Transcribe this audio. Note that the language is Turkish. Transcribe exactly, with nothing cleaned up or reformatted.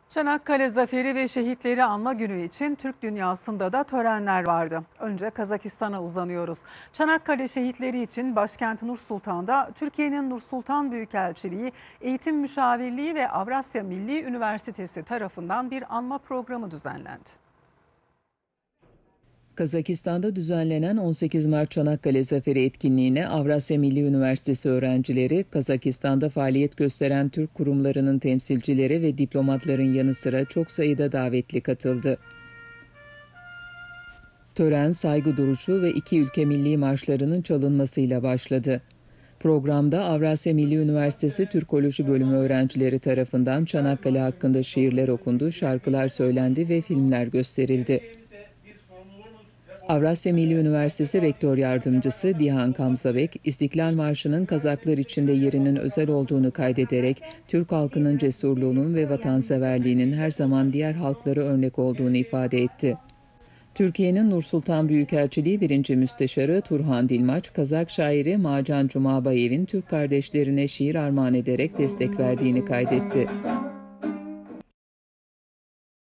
Çanakkale Zaferi ve Şehitleri Anma Günü için Türk dünyasında da törenler vardı. Önce Kazakistan'a uzanıyoruz. Çanakkale şehitleri için başkent Nur Sultan'da Türkiye'nin Nur Sultan Büyükelçiliği, Eğitim Müşavirliği ve Avrasya Milli Üniversitesi tarafından bir anma programı düzenlendi. Kazakistan'da düzenlenen on sekiz Mart Çanakkale Zaferi etkinliğine Avrasya Milli Üniversitesi öğrencileri, Kazakistan'da faaliyet gösteren Türk kurumlarının temsilcileri ve diplomatların yanı sıra çok sayıda davetli katıldı. Tören, saygı duruşu ve iki ülke milli marşlarının çalınmasıyla başladı. Programda Avrasya Milli Üniversitesi Türkoloji Bölümü öğrencileri tarafından Çanakkale hakkında şiirler okundu, şarkılar söylendi ve filmler gösterildi. Avrasya Milli Üniversitesi Rektör Yardımcısı Dihan Kamzabek, İstiklal Marşı'nın Kazaklar içinde yerinin özel olduğunu kaydederek Türk halkının cesurluğunun ve vatanseverliğinin her zaman diğer halklara örnek olduğunu ifade etti. Türkiye'nin Nur Sultan Büyükelçiliği birinci Müsteşarı Turhan Dilmaç, Kazak şairi Macan Cumabayev'in Türk kardeşlerine şiir armağan ederek destek verdiğini kaydetti.